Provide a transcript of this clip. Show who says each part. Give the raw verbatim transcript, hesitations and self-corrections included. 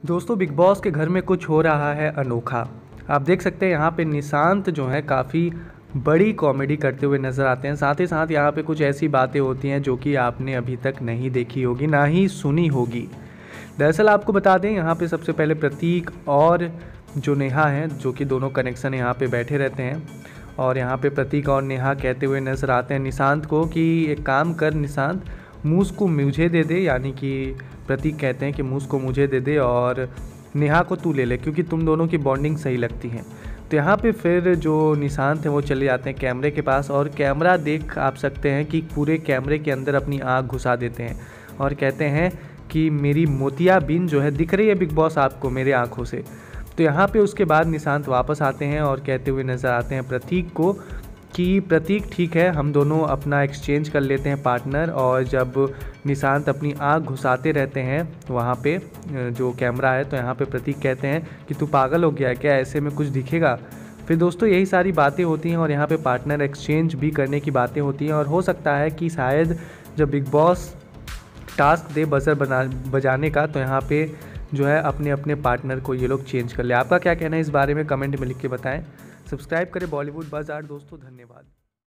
Speaker 1: दोस्तों big boss के घर में कुछ हो रहा है अनोखा। आप देख सकते हैं यहाँ पे निशांत जो है काफ़ी बड़ी कॉमेडी करते हुए नज़र आते हैं। साथ ही साथ यहाँ पे कुछ ऐसी बातें होती हैं जो कि आपने अभी तक नहीं देखी होगी, ना ही सुनी होगी। दरअसल आपको बता दें, यहाँ पे सबसे पहले प्रतीक और जो नेहा हैं, जो कि दोनों कनेक्शन यहाँ पे बैठे रहते हैं और यहाँ पे प्रतीक और नेहा कहते हुए नज़र आते हैं निशांत को कि एक काम कर निशांत, मूस को मुझे दे दे, यानी कि प्रतीक कहते हैं कि मूस को मुझे दे दे और नेहा को तू ले ले, क्योंकि तुम दोनों की बॉन्डिंग सही लगती है। तो यहाँ पे फिर जो निशांत हैं वो चले जाते हैं कैमरे के पास और कैमरा देख आप सकते हैं कि पूरे कैमरे के अंदर अपनी आँख घुसा देते हैं और कहते हैं कि मेरी मोतियाबिंद जो है दिख रही है बिग बॉस आपको मेरे आँखों से। तो यहाँ पे उसके बाद निशांत वापस आते हैं और कहते हुए नज़र आते हैं प्रतीक को कि प्रतीक ठीक है, हम दोनों अपना एक्सचेंज कर लेते हैं पार्टनर। और जब निशांत अपनी आँख घुसाते रहते हैं वहाँ पे जो कैमरा है, तो यहाँ पे प्रतीक कहते हैं कि तू पागल हो गया है क्या, ऐसे में कुछ दिखेगा। फिर दोस्तों यही सारी बातें होती हैं और यहाँ पे पार्टनर एक्सचेंज भी करने की बातें होती हैं और हो सकता है कि शायद जब बिग बॉस टास्क दे बजर बना बजाने का, तो यहाँ पे जो है अपने अपने पार्टनर को ये लोग चेंज कर ले। आपका क्या कहना है इस बारे में कमेंट में लिख के बताएं। सब्सक्राइब करें बॉलीवुड बज़ आर्ट दोस्तों। धन्यवाद।